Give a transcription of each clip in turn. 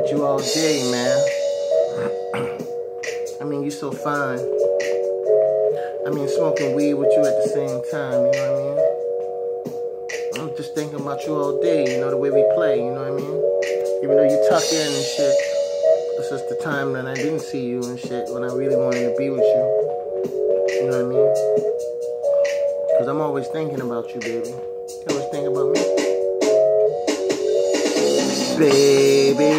with you all day, man. I mean, you so fine. I mean, smoking weed with you at the same time, you know what I mean? I'm just thinking about you all day, you know, the way we play, you know what I mean? Even though you tuck in and shit, it's just the time that I didn't see you and shit when I really wanted to be with you. You know what I mean? Because I'm always thinking about you, baby. You always think about me? Baby,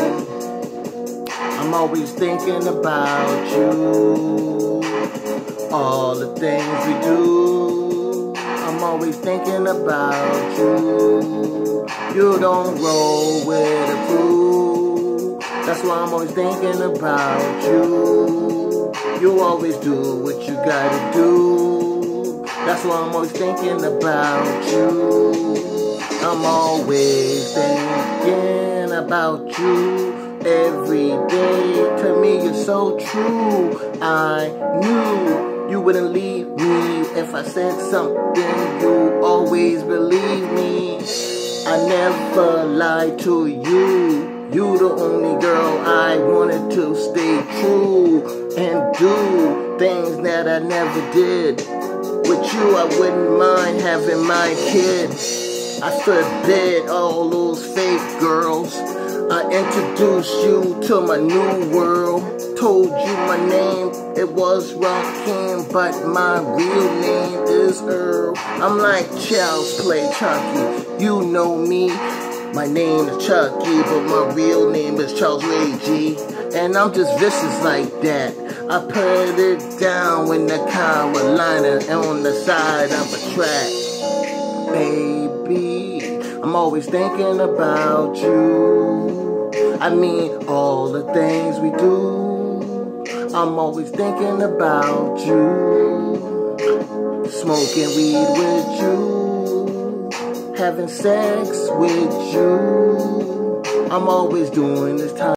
I'm always thinking about you. All the things we do, I'm always thinking about you. You don't roll with a crew, that's why I'm always thinking about you. You always do what you gotta do, that's why I'm always thinking about you. I'm always thinking about you every day. To me you're so true. I knew you wouldn't leave me. If I said something, you always believe me. I never lied to you. You the only girl I wanted to stay true and do things that I never did. With you I wouldn't mind having my kid. I forbid all those fake girls. I introduced you to my new world. Told you my name, it was Rakeem, but my real name is Earl. I'm like Child's Play Chucky, you know me. My name is Chucky, but my real name is Charles Ray G. And I'm just vicious like that. I put it down when the Carolina on the side of a track. Baby, I'm always thinking about you. I mean, all the things we do, I'm always thinking about you. Smoking weed with you, having sex with you, I'm always doing this time.